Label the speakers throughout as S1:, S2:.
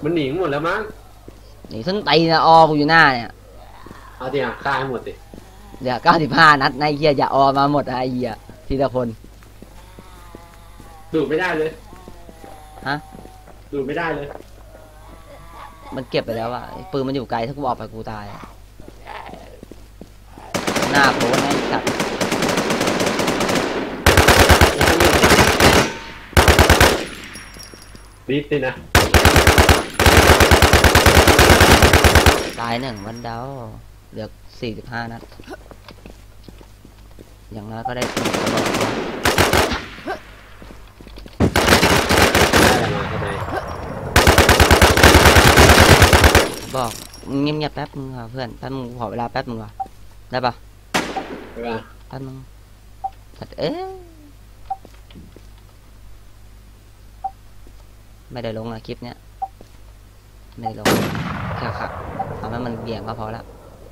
S1: มันหนีหมดแล้วมั้ง
S2: หนีส้นตีนออกูอยู่หน้าเนี่ย
S1: เอาดิฆ่าให้หมดดิ
S2: เดี๋ยว95 นัดในเฮียอย่าออมาหมดไอ้เฮียทีละคน
S1: ดูดไม่ได้เลย
S2: ฮะ
S1: ดูดไม่ได้เลย
S2: มันเก็บไปแล้วอะปืนมันอยู่ไกลถ้ากูออกไปกูตายหน้าโผล่ไอ้สัตว์
S1: รีบสินะ
S2: ตาย1วันเดาเหลือ45 นัดอย่างน้อยก็ได้ปืนกระบอกบอกเงียบๆแป๊บมึงค่ะเพื่อนแป๊บมึงขอเวลาแป๊บมึงก่อนได้ปะแป๊บมึงสัตว์ไม่ได้ลงนะคลิปเนี้ยไม่ได้ลงแค่ขับทำให้มันเบี่ยงก็พอละ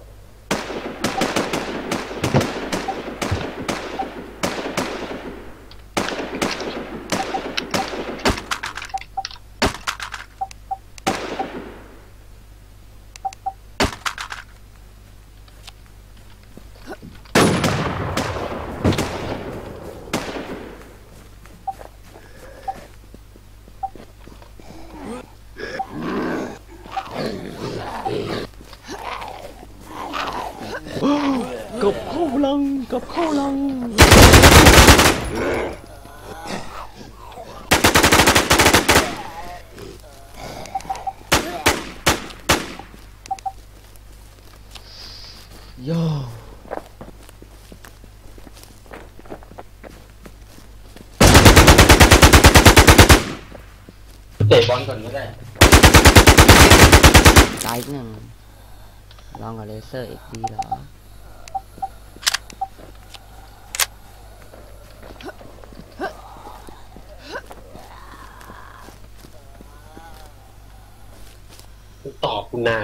S2: กับข้าวลังกับข้าวลังโย่
S1: เตะบอลก่อนก็ได้
S2: ตาย1ลองกับเลเซอร์อีกดีเหรอ
S1: ตอบคุณนาน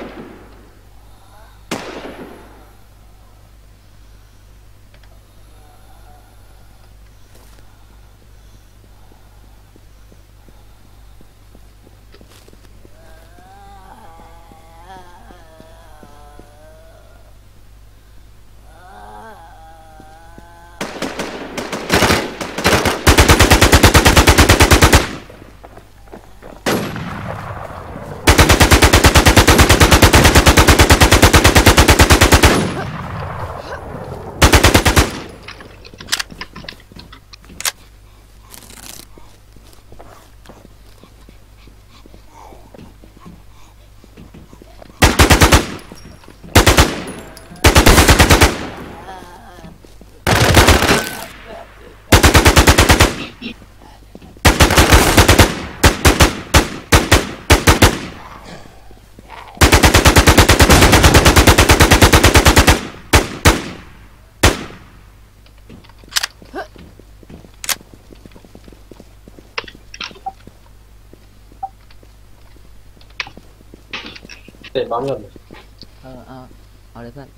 S1: เตะบอลก่อน
S2: เอาเลยเพื่อน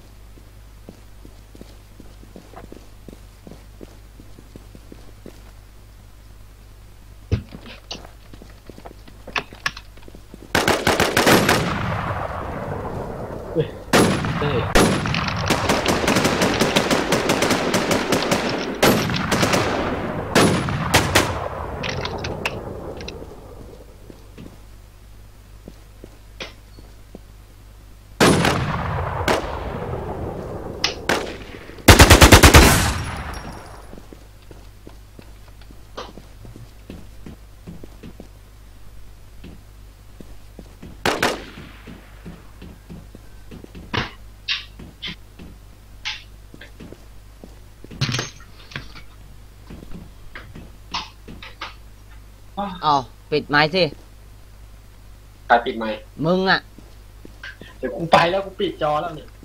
S1: ได้
S2: เอาปิดไม้สิ
S1: ใครปิดไมค์
S2: มึงอ่ะ
S1: เดี๋ยวกูไปแล้วกูปิดจอแล้วเนี่ย